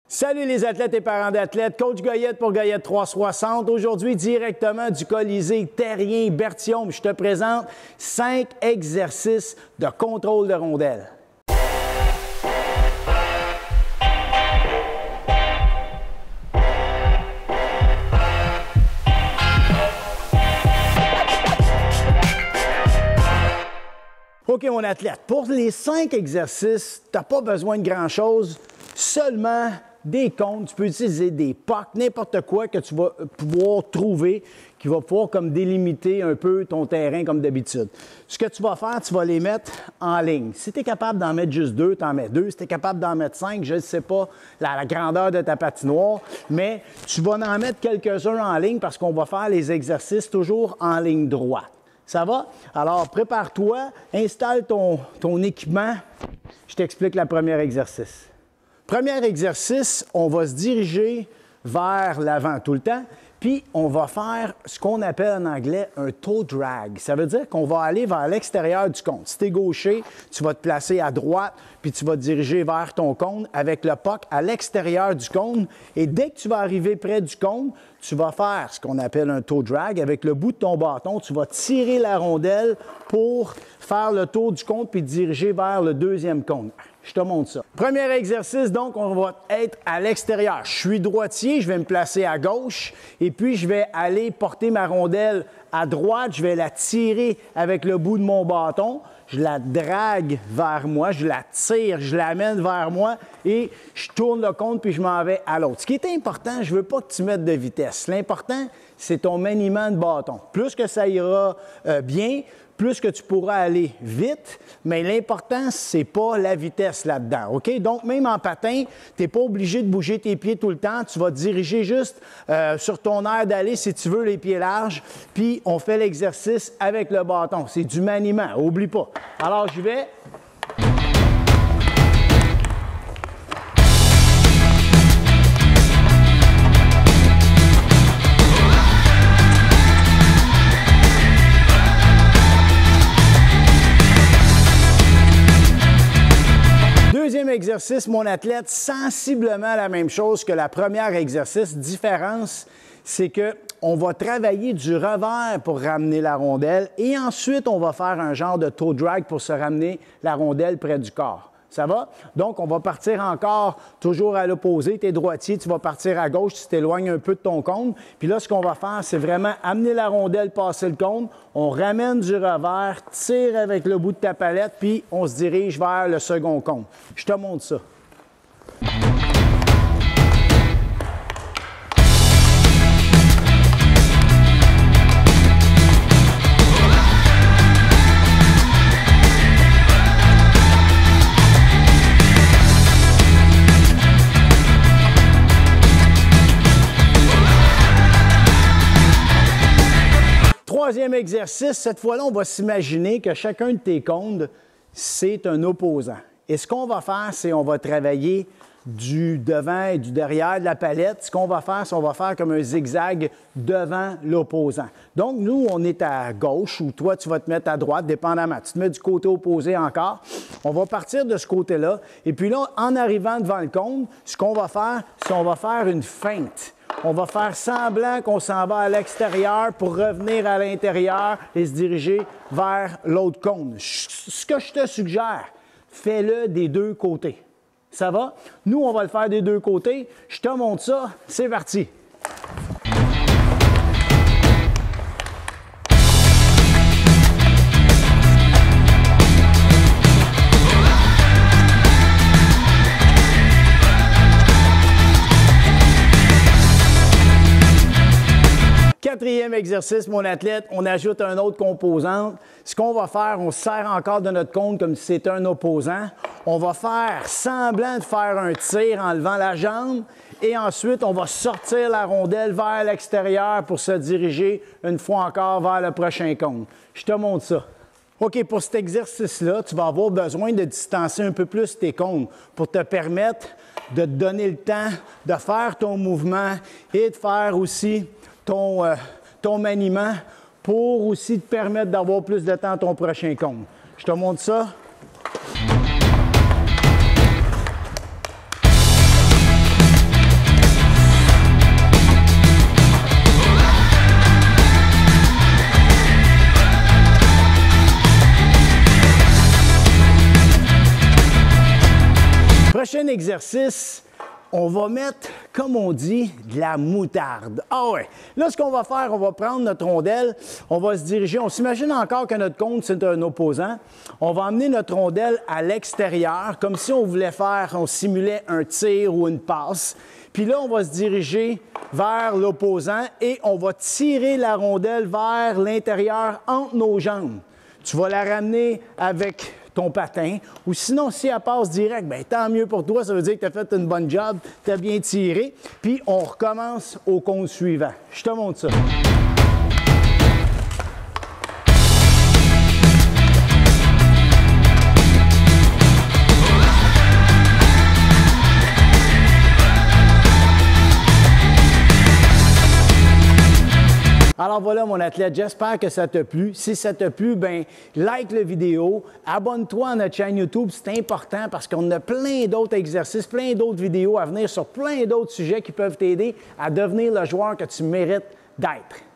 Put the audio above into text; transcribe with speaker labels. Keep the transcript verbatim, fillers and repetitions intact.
Speaker 1: Salut les athlètes et parents d'athlètes, Coach Goyette pour Goyette trois cent soixante. Aujourd'hui, directement du Colisée Terrien-Berthiaume, je te présente cinq exercices de contrôle de rondelle. OK, mon athlète, pour les cinq exercices, tu n'as pas besoin de grand-chose, seulement des comptes. Tu peux utiliser des pucks, n'importe quoi que tu vas pouvoir trouver, qui va pouvoir comme délimiter un peu ton terrain comme d'habitude. Ce que tu vas faire, tu vas les mettre en ligne. Si tu es capable d'en mettre juste deux, tu en mets deux. Si tu es capable d'en mettre cinq, je ne sais pas la, la grandeur de ta patinoire, mais tu vas en mettre quelques-uns en ligne parce qu'on va faire les exercices toujours en ligne droite. Ça va? Alors, prépare-toi, installe ton, ton équipement. Je t'explique le premier exercice. Premier exercice, on va se diriger vers l'avant tout le temps, puis on va faire ce qu'on appelle en anglais un toe drag. Ça veut dire qu'on va aller vers l'extérieur du cône. Si tu es gaucher, tu vas te placer à droite, puis tu vas te diriger vers ton cône avec le puck à l'extérieur du cône. Et dès que tu vas arriver près du cône, tu vas faire ce qu'on appelle un toe drag. Avec le bout de ton bâton, tu vas tirer la rondelle pour faire le tour du cône puis te diriger vers le deuxième cône. Je te montre ça. Premier exercice, donc, on va être à l'extérieur. Je suis droitier, je vais me placer à gauche et puis je vais aller porter ma rondelle à droite. Je vais la tirer avec le bout de mon bâton. Je la drague vers moi, je la tire, je l'amène vers moi et je tourne le cône puis je m'en vais à l'autre. Ce qui est important, je ne veux pas que tu mettes de vitesse. L'important, c'est ton maniement de bâton. Plus que ça ira euh, bien, plus que tu pourras aller vite, mais l'important, c'est pas la vitesse là-dedans, OK? Donc, même en patin, tu n'es pas obligé de bouger tes pieds tout le temps. Tu vas te diriger juste euh, sur ton aire d'aller, si tu veux, les pieds larges, puis on fait l'exercice avec le bâton. C'est du maniement, oublie pas. Alors, j'y vais. Deuxième exercice, mon athlète, sensiblement la même chose que la première exercice. Différence, c'est qu'on va travailler du revers pour ramener la rondelle et ensuite, on va faire un genre de toe drag pour se ramener la rondelle près du corps. Ça va? Donc, on va partir encore toujours à l'opposé. Tu es droitier, tu vas partir à gauche, tu t'éloignes un peu de ton cône. Puis là, ce qu'on va faire, c'est vraiment amener la rondelle, passer le cône. On ramène du revers, tire avec le bout de ta palette, puis on se dirige vers le second cône. Je te montre ça. Troisième exercice, cette fois-là, on va s'imaginer que chacun de tes cônes, c'est un opposant. Et ce qu'on va faire, c'est qu'on va travailler du devant et du derrière de la palette. Ce qu'on va faire, c'est qu'on va faire comme un zigzag devant l'opposant. Donc, nous, on est à gauche ou toi, tu vas te mettre à droite, dépendamment. Tu te mets du côté opposé encore. On va partir de ce côté-là. Et puis là, en arrivant devant le cône, ce qu'on va faire, c'est qu'on va faire une feinte. On va faire semblant qu'on s'en va à l'extérieur pour revenir à l'intérieur et se diriger vers l'autre cône. Ce que je te suggère, fais-le des deux côtés. Ça va? Nous, on va le faire des deux côtés. Je te montre ça. C'est parti. Quatrième exercice, mon athlète, on ajoute un autre composante. Ce qu'on va faire, on se sert encore de notre cône comme si c'était un opposant. On va faire semblant de faire un tir en levant la jambe et ensuite, on va sortir la rondelle vers l'extérieur pour se diriger une fois encore vers le prochain cône. Je te montre ça. OK, pour cet exercice-là, tu vas avoir besoin de distancer un peu plus tes cônes pour te permettre de te donner le temps de faire ton mouvement et de faire aussi ton, euh, ton maniement pour aussi te permettre d'avoir plus de temps à ton prochain cône. Je te montre ça. exercice, on va mettre, comme on dit, de la moutarde. Ah ouais! Là, ce qu'on va faire, on va prendre notre rondelle, on va se diriger. On s'imagine encore que notre compte, c'est un opposant. On va emmener notre rondelle à l'extérieur, comme si on voulait faire, on simulait un tir ou une passe. Puis là, on va se diriger vers l'opposant et on va tirer la rondelle vers l'intérieur entre nos jambes. Tu vas la ramener avec ton patin, ou sinon, si elle passe direct, bien, tant mieux pour toi, ça veut dire que tu as fait une bonne job, tu as bien tiré, puis on recommence au compte suivant. Je te montre ça. Alors voilà mon athlète, j'espère que ça t'a plu. Si ça t'a plu, ben like la vidéo, abonne-toi à notre chaîne YouTube, c'est important parce qu'on a plein d'autres exercices, plein d'autres vidéos à venir sur plein d'autres sujets qui peuvent t'aider à devenir le joueur que tu mérites d'être.